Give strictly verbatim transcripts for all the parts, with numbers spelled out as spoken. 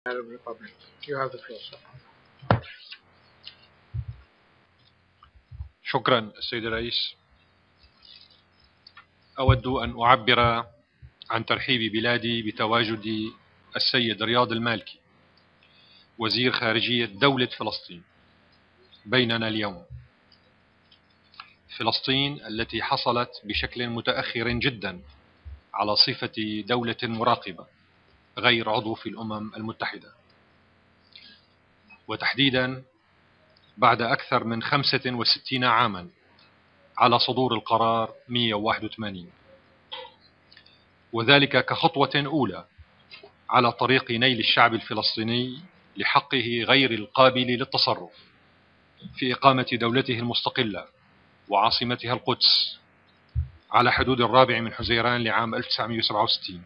Arab Republic. You have the floor, sir. شكرا السيد الرئيس. أود أن أعبر عن ترحيب بلادي بتواجد السيد رياض المالكي وزير خارجية دولة فلسطين بيننا اليوم. فلسطين التي حصلت بشكل متأخر جدا على صفة دولة مراقبة غير عضو في الأمم المتحدة، وتحديدا بعد أكثر من خمسة وستين عاما على صدور القرار مئة وواحد وثمانين، وذلك كخطوة أولى على طريق نيل الشعب الفلسطيني لحقه غير القابل للتصرف في إقامة دولته المستقلة وعاصمتها القدس على حدود الرابع من حزيران لعام ألف وتسعمئة وسبعة وستين.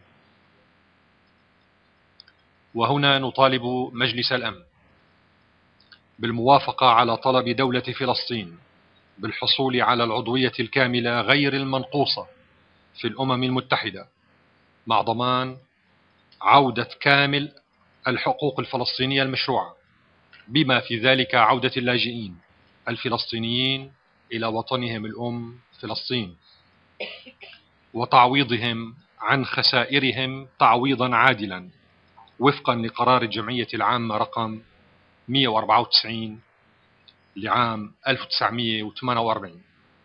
وهنا نطالب مجلس الأمن بالموافقة على طلب دولة فلسطين بالحصول على العضوية الكاملة غير المنقوصة في الأمم المتحدة، مع ضمان عودة كامل الحقوق الفلسطينية المشروعة، بما في ذلك عودة اللاجئين الفلسطينيين إلى وطنهم الأم فلسطين، وتعويضهم عن خسائرهم تعويضا عادلا وفقا لقرار الجمعية العامة رقم مئة وأربعة وتسعين لعام ألف وتسعمئة وثمانية وأربعين.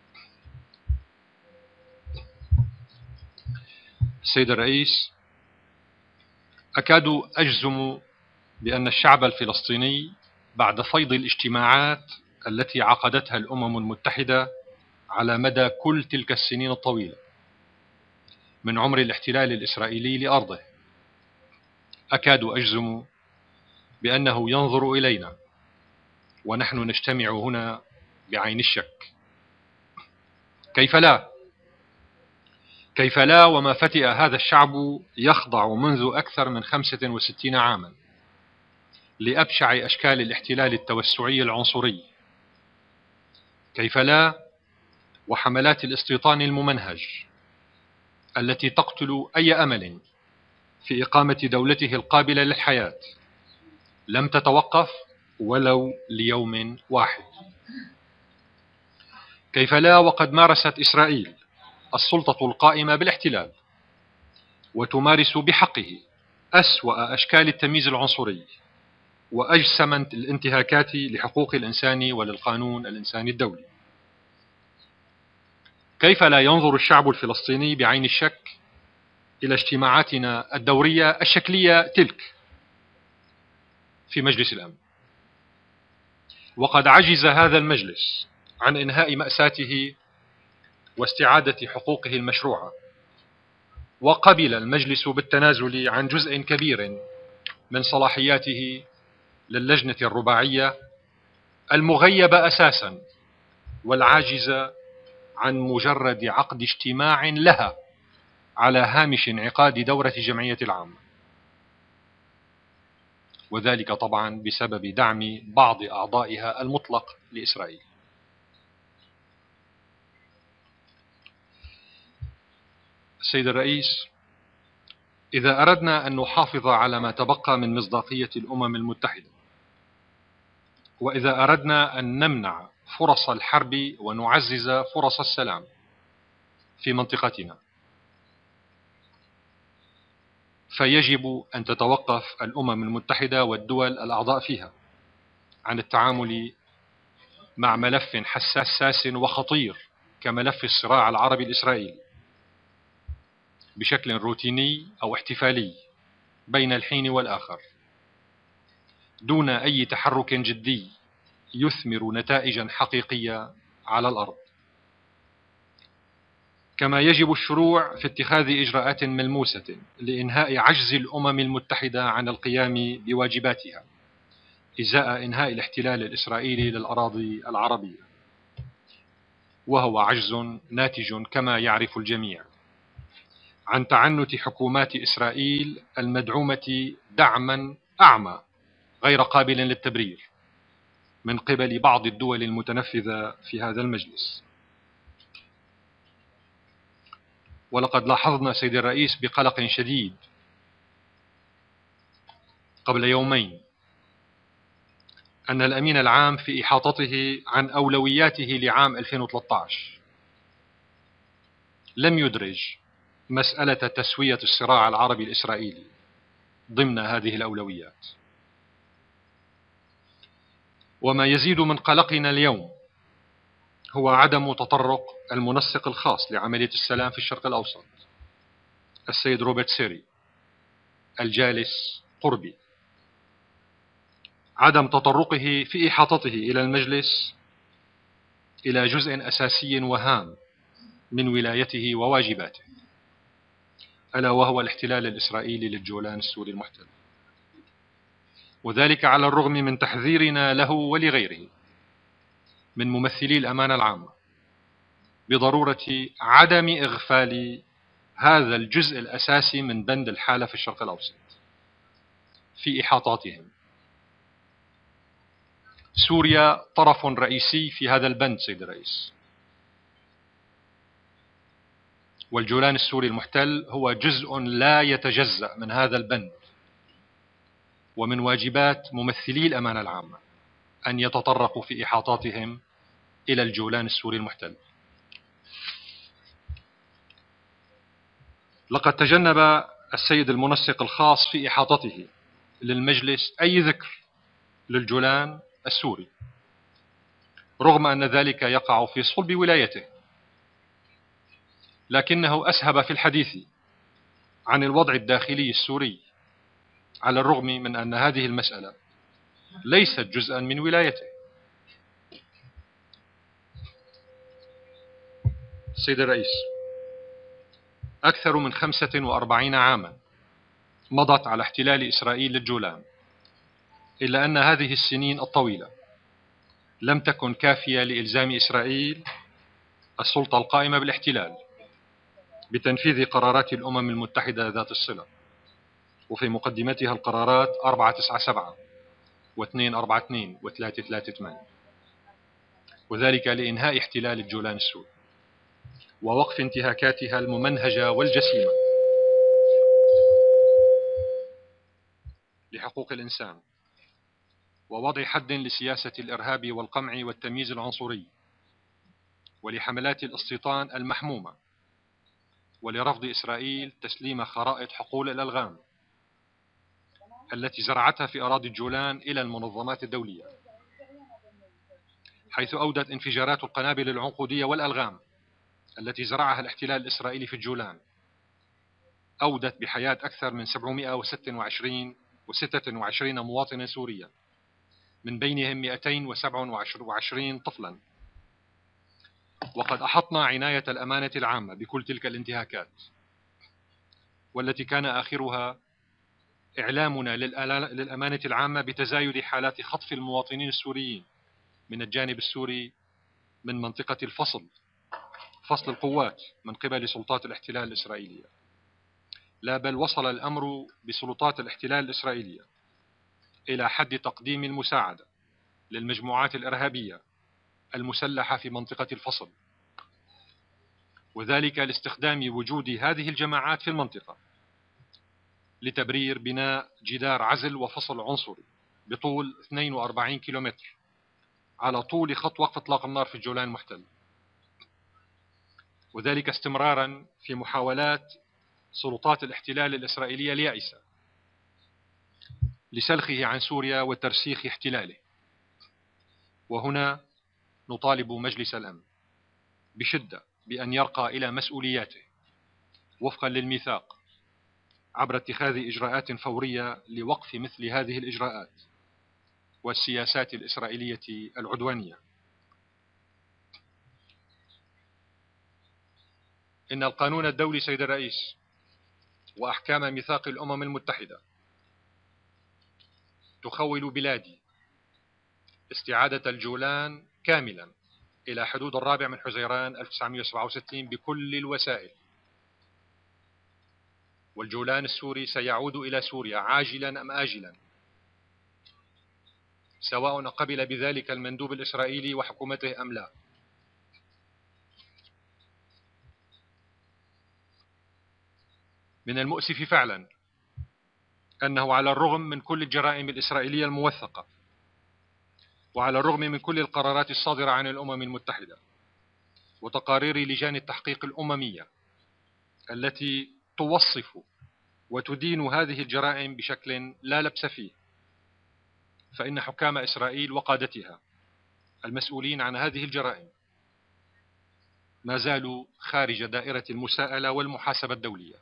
السيد الرئيس، أكاد أجزم بأن الشعب الفلسطيني بعد فيض الاجتماعات التي عقدتها الأمم المتحدة على مدى كل تلك السنين الطويلة من عمر الاحتلال الإسرائيلي لأرضه، أكاد أجزم بأنه ينظر إلينا ونحن نجتمع هنا بعين الشك. كيف لا؟ كيف لا وما فتئ هذا الشعب يخضع منذ أكثر من خمسة وستين عاما لأبشع أشكال الاحتلال التوسعي العنصري؟ كيف لا وحملات الاستيطان الممنهج التي تقتل أي أمل في إقامة دولته القابلة للحياة لم تتوقف ولو ليوم واحد؟ كيف لا وقد مارست إسرائيل السلطة القائمة بالاحتلال وتمارس بحقه أسوأ أشكال التمييز العنصري وأجسم الانتهاكات لحقوق الإنسان وللقانون الإنساني الدولي؟ كيف لا ينظر الشعب الفلسطيني بعين الشك إلى اجتماعاتنا الدورية الشكلية تلك في مجلس الأمن، وقد عجز هذا المجلس عن إنهاء مأساته واستعادة حقوقه المشروعة، وقبل المجلس بالتنازل عن جزء كبير من صلاحياته للجنة الرباعية المغيبة أساسا والعاجزة عن مجرد عقد اجتماع لها على هامش انعقاد دورة جمعية العامة، وذلك طبعا بسبب دعم بعض أعضائها المطلق لإسرائيل. السيد الرئيس، إذا أردنا أن نحافظ على ما تبقى من مصداقية الأمم المتحدة، وإذا أردنا أن نمنع فرص الحرب ونعزز فرص السلام في منطقتنا، فيجب أن تتوقف الأمم المتحدة والدول الأعضاء فيها عن التعامل مع ملف حساس وخطير كملف الصراع العربي الإسرائيلي بشكل روتيني أو احتفالي بين الحين والآخر، دون أي تحرك جدي يثمر نتائجا حقيقية على الأرض. كما يجب الشروع في اتخاذ إجراءات ملموسة لإنهاء عجز الأمم المتحدة عن القيام بواجباتها إزاء إنهاء الاحتلال الإسرائيلي للأراضي العربية، وهو عجز ناتج كما يعرف الجميع عن تعنت حكومات إسرائيل المدعومة دعما أعمى غير قابل للتبرير من قبل بعض الدول المتنفذة في هذا المجلس. ولقد لاحظنا سيد الرئيس بقلق شديد قبل يومين أن الأمين العام في إحاطته عن أولوياته لعام ألفين وثلاثة عشر لم يدرج مسألة تسوية الصراع العربي الإسرائيلي ضمن هذه الأولويات. وما يزيد من قلقنا اليوم هو عدم تطرق المنسق الخاص لعملية السلام في الشرق الأوسط السيد روبرت سيري الجالس قربي، عدم تطرقه في إحاطته إلى المجلس إلى جزء أساسي وهام من ولايته وواجباته، ألا وهو الاحتلال الإسرائيلي للجولان السوري المحتل، وذلك على الرغم من تحذيرنا له ولغيره من ممثلي الأمانة العامة بضرورة عدم إغفال هذا الجزء الأساسي من بند الحالة في الشرق الأوسط في إحاطاتهم. سوريا طرف رئيسي في هذا البند سيد الرئيس، والجولان السوري المحتل هو جزء لا يتجزأ من هذا البند، ومن واجبات ممثلي الأمانة العامة أن يتطرقوا في إحاطاتهم إلى الجولان السوري المحتل. لقد تجنب السيد المنسق الخاص في إحاطته للمجلس أي ذكر للجولان السوري، رغم أن ذلك يقع في صلب ولايته، لكنه أسهب في الحديث عن الوضع الداخلي السوري، على الرغم من أن هذه المسألة ليست جزءا من ولايته. سيد الرئيس، أكثر من خمسة وأربعين عاما مضت على احتلال إسرائيل للجولان، إلا أن هذه السنين الطويلة لم تكن كافية لإلزام إسرائيل السلطة القائمة بالاحتلال بتنفيذ قرارات الأمم المتحدة ذات الصلة، وفي مقدمتها القرارات أربعة تسعة سبعة واثنين أربعة اثنين وثلاثة ثلاثة ثمانية، وذلك لإنهاء احتلال الجولان السوري ووقف انتهاكاتها الممنهجة والجسيمة لحقوق الإنسان، ووضع حد لسياسة الإرهاب والقمع والتمييز العنصري، ولحملات الاستيطان المحمومة، ولرفض إسرائيل تسليم خرائط حقول الألغام التي زرعتها في أراضي الجولان إلى المنظمات الدولية، حيث أودت انفجارات القنابل العنقودية والألغام التي زرعها الاحتلال الإسرائيلي في الجولان، أودت بحياة أكثر من سبعمائة وستة وعشرين مواطنا سوريا، من بينهم مئتين وسبعة وعشرين طفلا. وقد أحطنا عناية الأمانة العامة بكل تلك الانتهاكات، والتي كان آخرها إعلامنا للأمانة العامة بتزايد حالات خطف المواطنين السوريين من الجانب السوري من منطقة الفصل فصل القوات من قبل سلطات الاحتلال الإسرائيلية. لا بل وصل الأمر بسلطات الاحتلال الإسرائيلية إلى حد تقديم المساعدة للمجموعات الإرهابية المسلحة في منطقة الفصل، وذلك لاستخدام وجود هذه الجماعات في المنطقة لتبرير بناء جدار عزل وفصل عنصري بطول اثنين وأربعين كيلومتر على طول خط وقف إطلاق النار في الجولان المحتل، وذلك استمرارا في محاولات سلطات الاحتلال الإسرائيلية اليائسة لسلخه عن سوريا وترسيخ احتلاله. وهنا نطالب مجلس الأمن بشدة بأن يرقى إلى مسؤولياته وفقا للميثاق عبر اتخاذ إجراءات فورية لوقف مثل هذه الإجراءات والسياسات الإسرائيلية العدوانية. إن القانون الدولي سيد الرئيس وأحكام ميثاق الأمم المتحدة تخول بلادي استعادة الجولان كاملا إلى حدود الرابع من حزيران ألف وتسعمائة وسبعة وستين بكل الوسائل، والجولان السوري سيعود إلى سوريا عاجلا أم آجلا، سواء قبل بذلك المندوب الإسرائيلي وحكومته أم لا. من المؤسف فعلا أنه على الرغم من كل الجرائم الإسرائيلية الموثقة، وعلى الرغم من كل القرارات الصادرة عن الأمم المتحدة وتقارير لجان التحقيق الأممية التي توصف وتدين هذه الجرائم بشكل لا لبس فيه، فإن حكام إسرائيل وقادتها المسؤولين عن هذه الجرائم ما زالوا خارج دائرة المساءلة والمحاسبة الدولية،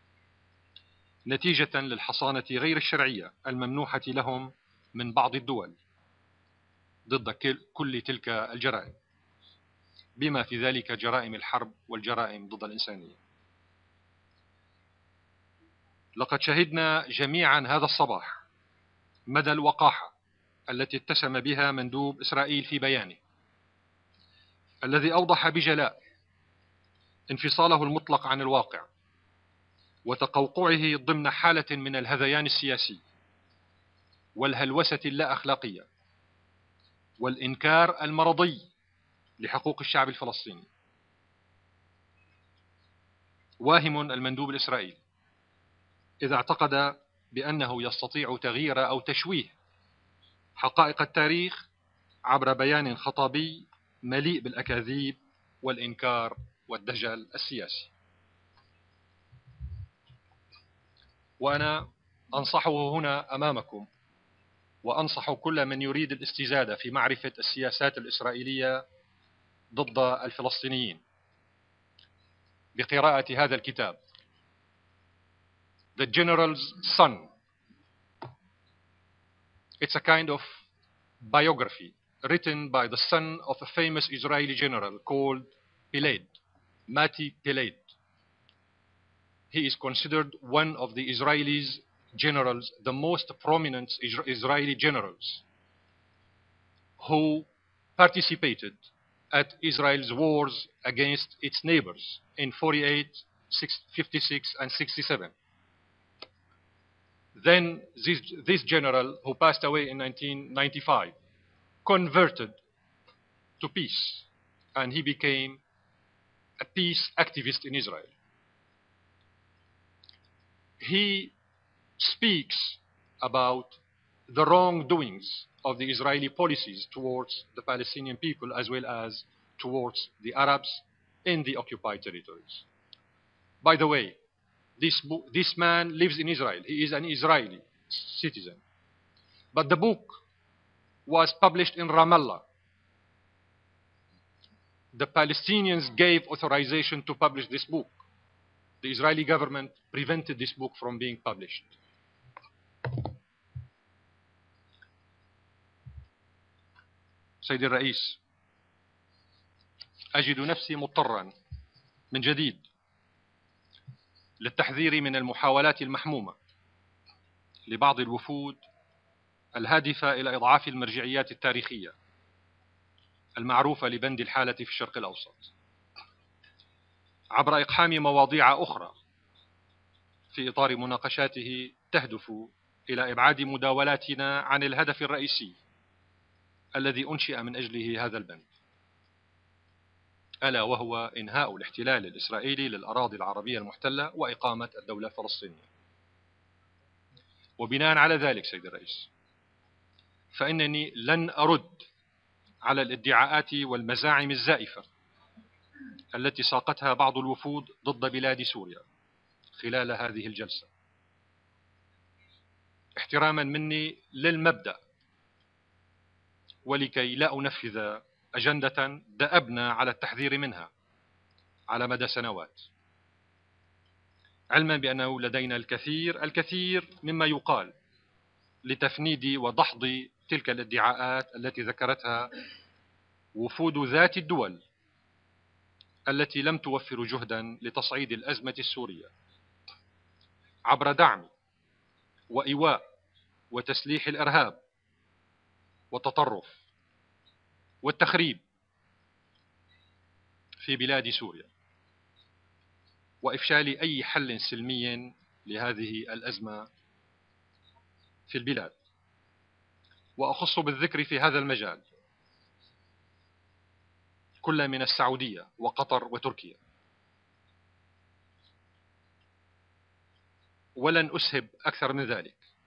نتيجة للحصانة غير الشرعية الممنوحة لهم من بعض الدول ضد كل تلك الجرائم، بما في ذلك جرائم الحرب والجرائم ضد الإنسانية. لقد شهدنا جميعا هذا الصباح مدى الوقاحة التي اتسم بها مندوب إسرائيل في بيانه، الذي أوضح بجلاء انفصاله المطلق عن الواقع وتقوقعه ضمن حالة من الهذيان السياسي والهلوسة اللا أخلاقية والإنكار المرضي لحقوق الشعب الفلسطيني. واهم المندوب الإسرائيلي إذا اعتقد بأنه يستطيع تغيير أو تشويه حقائق التاريخ عبر بيان خطابي مليء بالأكاذيب والإنكار والدجل السياسي. وأنا أنصحه هنا أمامكم، وأنصح كل من يريد الاستزادة في معرفة السياسات الإسرائيلية ضد الفلسطينيين بقراءة هذا الكتاب The General's Son. It's a kind of biography written by the son of a famous Israeli general called Piled, Mati Piled. He is considered one of the Israelis generals, the most prominent Israeli generals who participated at Israel's wars against its neighbors in forty-eight, fifty-six, and sixty-seven. Then this, this general, who passed away in nineteen ninety-five, converted to peace, and he became a peace activist in Israel. He speaks about the wrongdoings of the Israeli policies towards the Palestinian people as well as towards the Arabs in the occupied territories. By the way, this, this man lives in Israel. He is an Israeli citizen. But the book was published in Ramallah. The Palestinians gave authorization to publish this book. The Israeli government prevented this book from being published. سيدي الرئيس، أجد نفسي مضطرا من جديد للتحذير من المحاولات المحمومة لبعض الوفود الهادفة إلى إضعاف المرجعيات التاريخية المعروفة لبند الحالة في الشرق الأوسط عبر إقحام مواضيع أخرى في إطار مناقشاته تهدف إلى إبعاد مداولاتنا عن الهدف الرئيسي الذي أنشئ من أجله هذا البند، ألا وهو إنهاء الاحتلال الإسرائيلي للأراضي العربية المحتلة وإقامة الدولة الفلسطينية. وبناء على ذلك سيد الرئيس، فإنني لن أرد على الادعاءات والمزاعم الزائفة التي ساقتها بعض الوفود ضد بلاد سوريا خلال هذه الجلسة، احتراما مني للمبدأ ولكي لا أنفذ أجندة دأبنا على التحذير منها على مدى سنوات، علما بأنه لدينا الكثير الكثير مما يقال لتفنيد ودحض تلك الادعاءات التي ذكرتها وفود ذات الدول التي لم توفر جهدا لتصعيد الأزمة السورية عبر دعم وإيواء وتسليح الإرهاب والتطرف والتخريب في بلاد سوريا وإفشال أي حل سلمي لهذه الأزمة في البلاد. وأخص بالذكر في هذا المجال كل من السعودية وقطر وتركيا. ولن أسهب أكثر من ذلك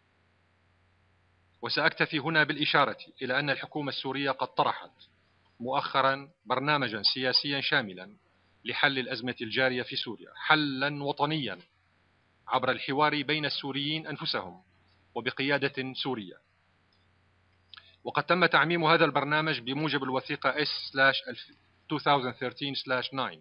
وسأكتفي هنا بالإشارة إلى أن الحكومة السورية قد طرحت مؤخرا برنامجا سياسيا شاملا لحل الأزمة الجارية في سوريا، حلا وطنيا عبر الحوار بين السوريين أنفسهم وبقيادة سورية. وقد تم تعميم هذا البرنامج بموجب الوثيقة إس ألفين وثلاثة عشر تسعة.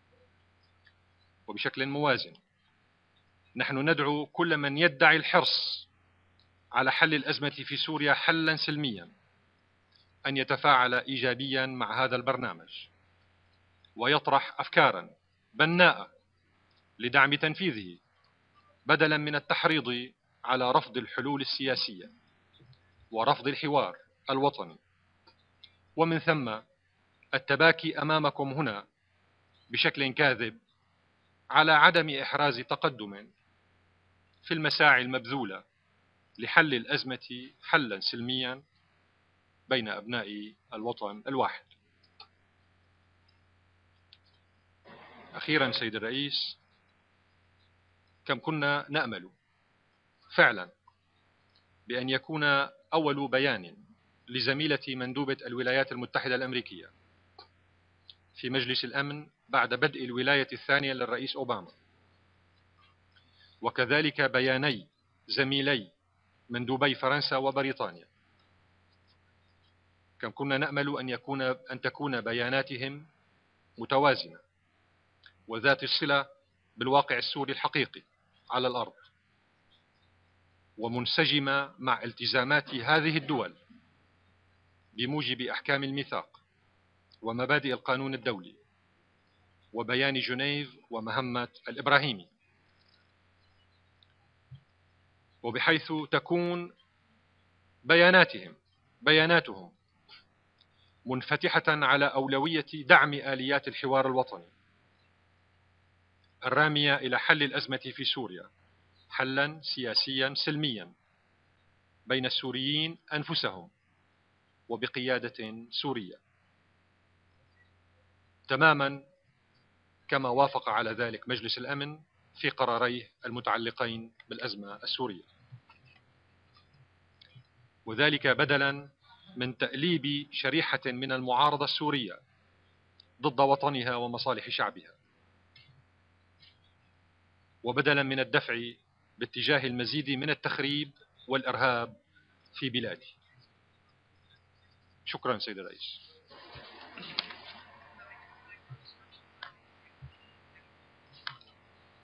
وبشكل موازن نحن ندعو كل من يدعي الحرص على حل الأزمة في سوريا حلا سلميا أن يتفاعل إيجابيا مع هذا البرنامج ويطرح أفكارا بناءة لدعم تنفيذه، بدلا من التحريض على رفض الحلول السياسية ورفض الحوار الوطني، ومن ثم التباكي أمامكم هنا بشكل كاذب على عدم إحراز تقدم في المساعي المبذولة لحل الأزمة حلا سلميا بين أبناء الوطن الواحد. أخيرا سيد الرئيس، كم كنا نأمل فعلا بأن يكون أول بيان لزميلة مندوبة الولايات المتحدة الأمريكية في مجلس الأمن بعد بدء الولاية الثانية للرئيس أوباما، وكذلك بياني زميلي مندوبي فرنسا وبريطانيا، كم كنا نأمل أن يكون أن تكون بياناتهم متوازنة وذات الصلة بالواقع السوري الحقيقي على الأرض، ومنسجمة مع التزامات هذه الدول بموجب أحكام الميثاق ومبادئ القانون الدولي وبيان جنيف ومهمة الإبراهيمي، وبحيث تكون بياناتهم بياناتهم منفتحة على أولوية دعم آليات الحوار الوطني الرامية إلى حل الأزمة في سوريا حلا سياسيا سلميا بين السوريين أنفسهم وبقيادة سورية، تماما كما وافق على ذلك مجلس الأمن في قراريه المتعلقين بالأزمة السورية، وذلك بدلا من تأليب شريحة من المعارضة السورية ضد وطنها ومصالح شعبها، وبدلا من الدفع باتجاه المزيد من التخريب والإرهاب في بلاده. شكرا سيد الرئيس.